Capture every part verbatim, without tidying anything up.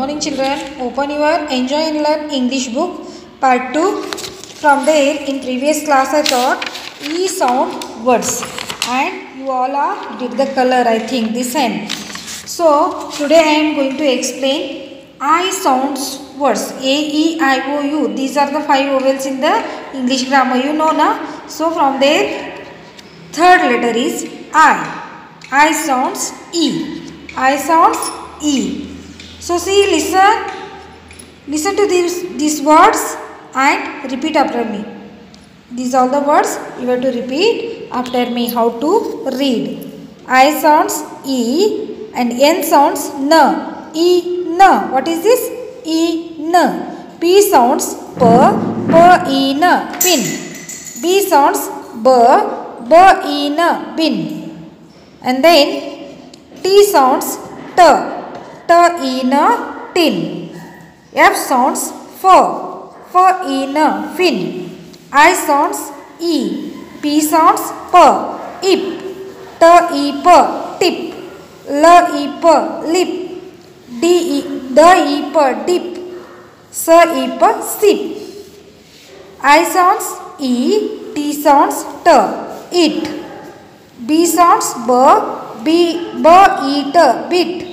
morning children. Open your Enjoy and Learn English book part two. From there in previous class I taught E sound words and you all are did the color I think this end. So today I am going to explain I sounds words A, E, I, O, U. These are the five vowels in the English grammar, you know na. So from there third letter is I. I sounds E. I sounds E. So see, listen, listen to these, these words and repeat after me. These are the words you have to repeat after me. How to read. I sounds E and N sounds N. E, N. What is this? E, N. P sounds P, P, E, N. Pin. B sounds B, B, E, N. Bin. And then T sounds T, T, E, N. Tin. F sounds F, F, E, N. Fin. I sounds E. P sounds P, Ip. T, E, P, tip. L, E, P, lip. D, E, D, E, P, dip. S, E, P, sip. I sounds E. T sounds T, it. B sounds B. B, B, eat, bit.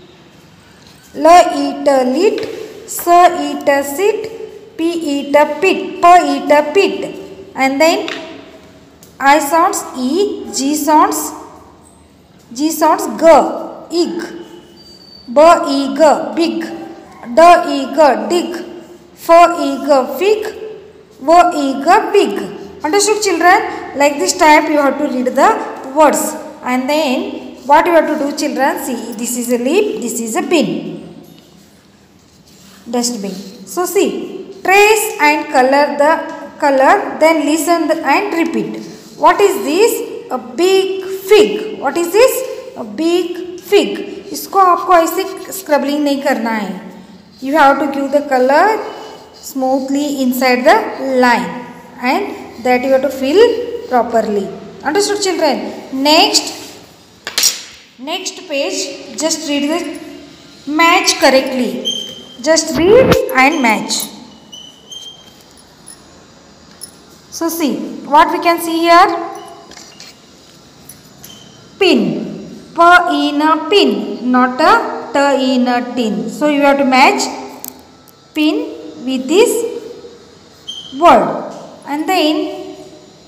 L, eat, lit. S, eat, sit. P, eat, pit. P, eat, pit. And then I sounds E. G sounds G sounds G, ig. B, ig, big. D, ig, dig. F, ig, fig. W, ig, big. Understood, children? Like this type you have to read the words. And then what you have to do, children? See, this is a lip, this is a bin. Dustbin. So see, trace and color the color, then listen and repeat. What is this? A big fig. What is this? A big fig. इसको आपको ऐसे स्क्रबलिंग नहीं करना है. You have to give the color smoothly inside the line and that you have to fill properly. Understood, children? Next. Next page, just read the match correctly. Just read and match. So see, what we can see here? Pin. P in a pin, not a T in a tin. So you have to match pin with this word. And then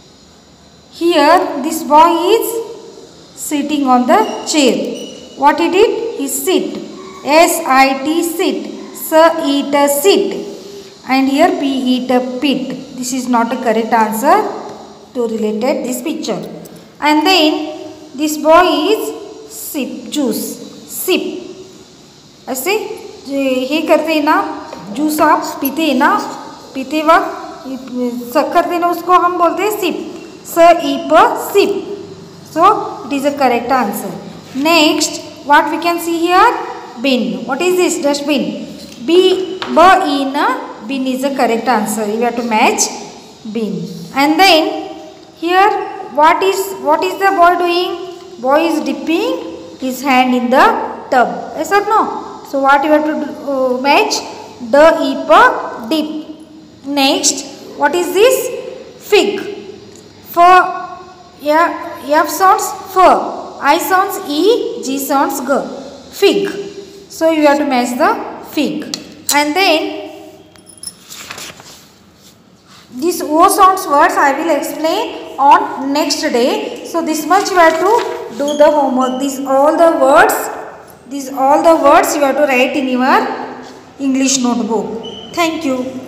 here this boy is sitting on the chair. What he did? He sit. S I T sit. S eat a sit. And here P eat a pit. This is not a correct answer to related this picture. And then this boy is sip juice. Sip. ऐसे हे करते हैं ना, juice आप पीते हैं ना, पीते वक्त शक्कर देना उसको हम बोलते हैं सिप. स ईप sip. So it is a correct answer. Next, what we can see here? Bin. What is this? Dustbin. B, B, in a bin is the correct answer. You have to match bin. And then here, what is what is the boy doing? Boy is dipping his hand in the tub. Yes or no? So what you have to do, uh, match? The, ip, dip. Next, what is this? Fig. For yeah. F sounds F, I sounds E, G sounds G. Fig. So you have to match the fig. And then this O sounds words I will explain on next day. So this much you have to do the homework. These all the words, these all the words you have to write in your English notebook. Thank you.